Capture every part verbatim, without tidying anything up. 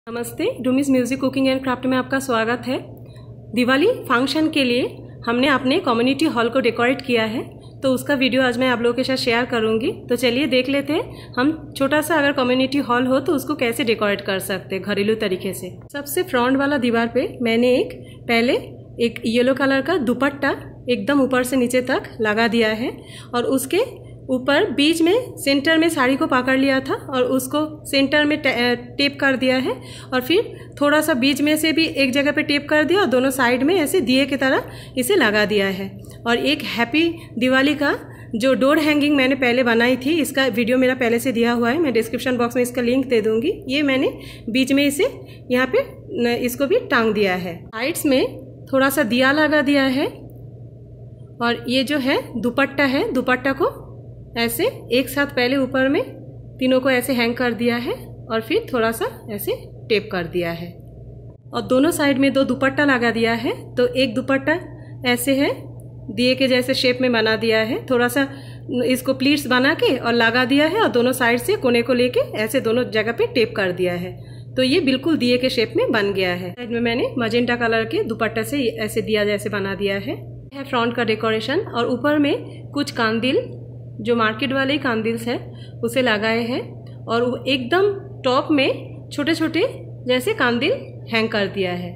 नमस्ते, डूमीज music cooking and craft में आपका स्वागत है। दिवाली फंक्शन के लिए हमने अपने कम्युनिटी हॉल को डेकोरेट किया है, तो उसका वीडियो आज मैं आप लोगों के साथ शेयर करूंगी। तो चलिए देख लेते हैं हम छोटा सा अगर कम्युनिटी हॉल हो तो उसको कैसे डेकोरेट कर सकते हैं घरेलू तरीके से। सबसे फ्रंट वाला दीवार पे मैंने एक पहले एक येलो कलर का दुपट्टा एकदम ऊपर से नीचे तक लगा दिया है और उसके ऊपर बीच में सेंटर में साड़ी को पकड़ लिया था और उसको सेंटर में टेप कर दिया है और फिर थोड़ा सा बीच में से भी एक जगह पे टेप कर दिया और दोनों साइड में ऐसे दिए की तरह इसे लगा दिया है। और एक हैप्पी दिवाली का जो डोर हैंगिंग मैंने पहले बनाई थी, इसका वीडियो मेरा पहले से दिया हुआ है, मैं डिस्क्रिप्शन बॉक्स में इसका लिंक दे दूंगी। ये मैंने बीच में इसे यहाँ पे इसको भी टांग दिया है। साइड्स में थोड़ा सा दिया लगा दिया है और ये जो है दुपट्टा है, दुपट्टा को ऐसे एक साथ पहले ऊपर में तीनों को ऐसे हैंग कर दिया है और फिर थोड़ा सा ऐसे टेप कर दिया है और दोनों साइड में दो दुपट्टा लगा दिया है। तो एक दुपट्टा ऐसे है दिए के जैसे शेप में बना दिया है, थोड़ा सा इसको प्लीट्स बना के और लगा दिया है और दोनों साइड से कोने को लेके ऐसे दोनों जगह पे टेप कर दिया है। तो ये बिल्कुल दिए के शेप में बन गया है। साइड में मैंने मजेंटा कलर के दुपट्टा से ऐसे दिया जैसे बना दिया है। है फ्रंट का डेकोरेशन और ऊपर में कुछ कांदिल जो मार्केट वाले ही कांदिल्स है उसे लगाए हैं और एकदम टॉप में छोटे छोटे जैसे कांदिल हैंग कर दिया है।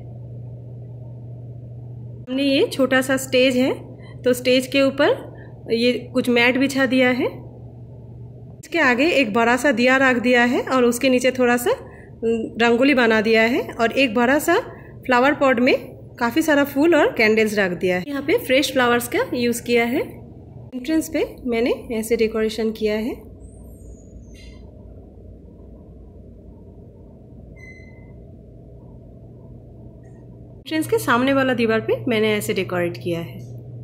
हमने ये छोटा सा स्टेज है तो स्टेज के ऊपर ये कुछ मैट बिछा दिया है। इसके आगे एक बड़ा सा दिया रख दिया है और उसके नीचे थोड़ा सा रंगोली बना दिया है और एक बड़ा सा फ्लावर पॉट में काफ़ी सारा फूल और कैंडल्स रख दिया है। यहाँ पे फ्रेश फ्लावर्स का यूज़ किया है। एंट्रेंस पे मैंने ऐसे डेकोरेशन किया है। एंट्रेंस के सामने वाला दीवार पे मैंने ऐसे डेकोरेट किया है।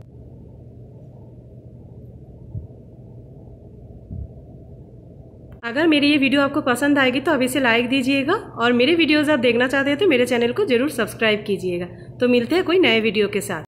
अगर मेरी ये वीडियो आपको पसंद आएगी तो अभी से लाइक दीजिएगा और मेरे वीडियोस आप देखना चाहते हैं तो मेरे चैनल को जरूर सब्सक्राइब कीजिएगा। तो मिलते हैं कोई नए वीडियो के साथ।